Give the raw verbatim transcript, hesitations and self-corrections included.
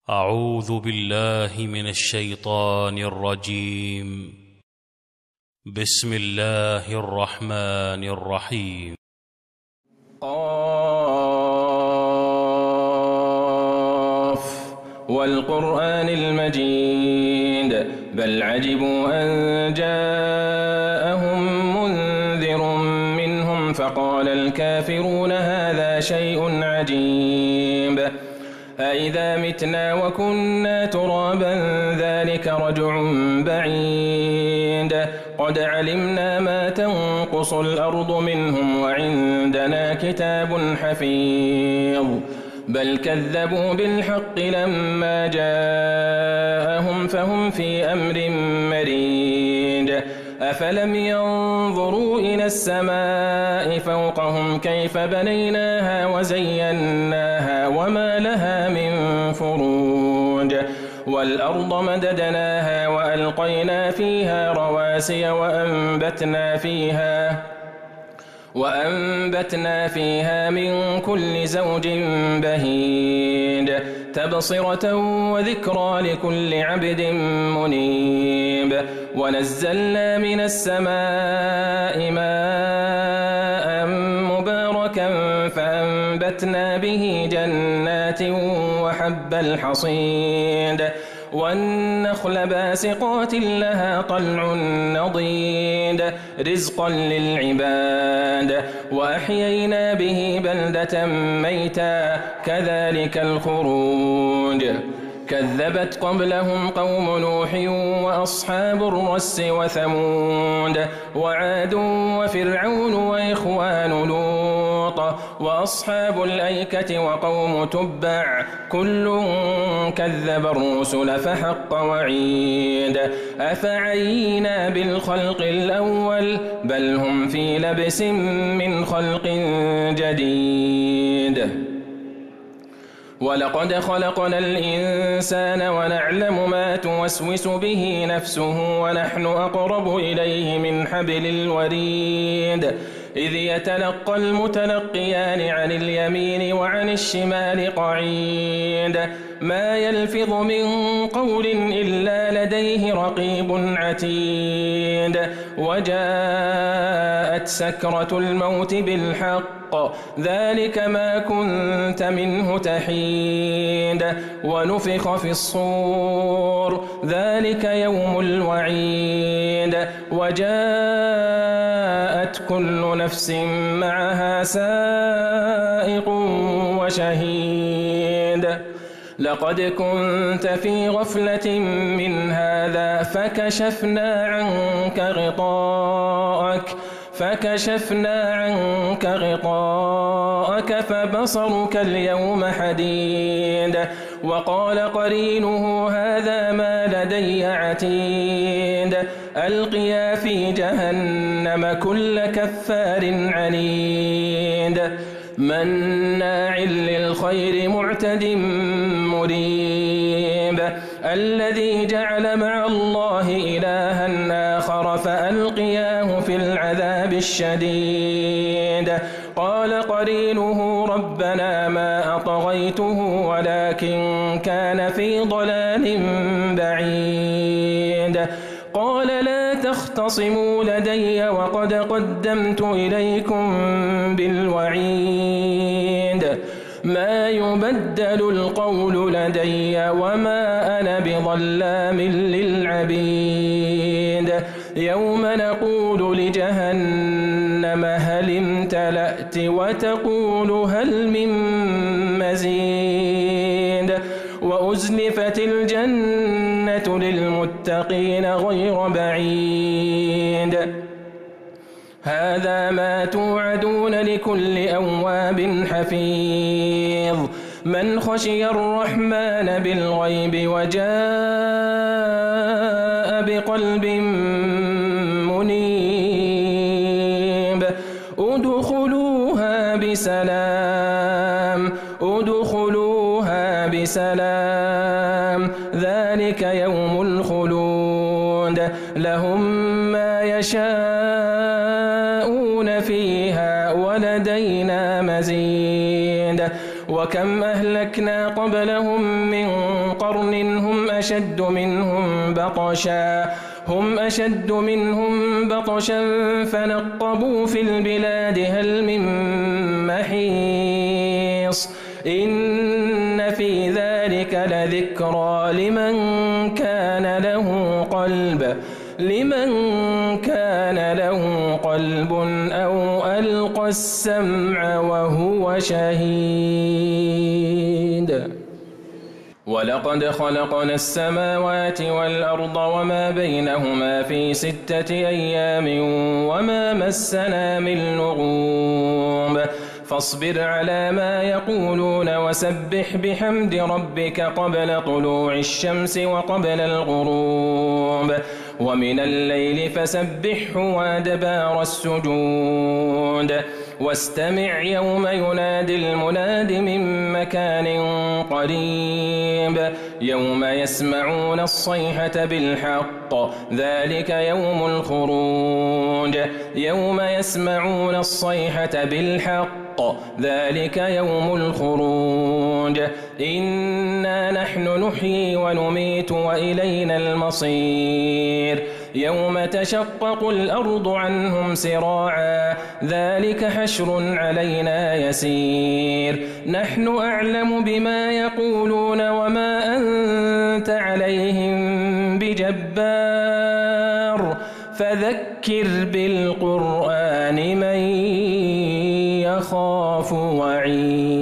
أعوذ بالله من الشيطان الرجيم. بسم الله الرحمن الرحيم. قاف والقرآن المجيد بل عجبوا أن جاءهم منذر منهم فقال الكافرون هذا شيء عجيب أإذا متنا وكنا ترابا ذلك رجع بعيد قد علمنا ما تنقص الأرض منهم وعندنا كتاب حفيظ بل كذبوا بالحق لما جاءهم فهم في أمر مريج أفلم ينظروا إلى السماء فوقهم كيف بنيناها وزيناها وما لها من فروج والأرض مددناها وألقينا فيها رواسي وأنبتنا فيها وأنبتنا فيها من كل زوج بهيج تبصرة وذكرى لكل عبد منيب ونزلنا من السماء ماء مباركا فأنبتنا به جنات وحب الحصيد والنخل باسقات لها طلع نضيد رزقا للعباد وأحيينا به بلدة ميتا كذلك الخروج كذبت قبلهم قوم نوح وأصحاب الرس وثمود وعاد وفرعون وإخوان لوط وأصحاب الأيكة وقوم تبع كل كذب الرسل فحق وعيد أفعينا بالخلق الأول بل هم في لبس من خلق جديد ولقد خلقنا الإنسان ونعلم ما توسوس به نفسه ونحن أقرب إليه من حبل الوريد إذ يتلقى المتلقيان عن اليمين وعن الشمال قعيد ما يلفظ من قول إلا لديه رقيب عتيد وجاءت سكرة الموت بالحق ذلك ما كنت منه تحيد ونفخ في الصور ذلك يوم الوعيد وجاءت كل نفس معها سائق وشهيد لقد كنت في غفلة من هذا فكشفنا عنك غطاءك فكشفنا عنك غطاءك فبصرك اليوم حديد وقال قرينه هذا ما لدي عتيد ألقيا في جهنم كل كفار عنيد مناع للخير معتد مريب الذي جعل مع الله إلها آخر فألقياه في العذاب الشديد قال قرينه ربنا ما أطغيته ولكن كان في ضلال بعيد قال لا تختصموا لدي وقد قدمت إليكم بالوعيد ما يبدل القول لدي وما أنا بظلام للعبيد يوم نقول لجهنم هل امتلأت وتقول هل من مزيد وأزلفت الجنة للمتقين غير بعيد هذا ما توعدون لكل أواب حفيظ من خشي الرحمن بالغيب وجاء بقلب منيب ادخلوها بسلام ادخلوها بسلام ذلك يوم الخلود لهم ما يشاءون فيها ولدينا مزيد وكم أهلكنا قبلهم من قرن هم أشد منهم بطشا هم أشد منهم بطشا فنقبوا في البلاد هل من محيص إن في ذلك لذكرى لمن كان له قلب لمن كان له قلب أو ألقى السمع وهو شهيد. ولقد خلقنا السماوات والأرض وما بينهما في ستة أيام وما مسنا من لغوب فاصبر على ما يقولون وسبح بحمد ربك قبل طلوع الشمس وقبل الغروب ومن الليل فسبحه وأدبار السجود واستمع يوم ينادي المناد من مكان قريب يوم يسمعون الصيحة بالحق ذلك يوم الخروج يوم يسمعون الصيحة بالحق ذلك يوم الخروج إنا نحن نحيي ونميت وإلينا المصير يوم تشقق الأرض عنهم سراعا ذلك حشر علينا يسير نحن أعلم بما يقولون وما أنت عليهم بجبار فذكر بالقرآن من يخاف وعيد.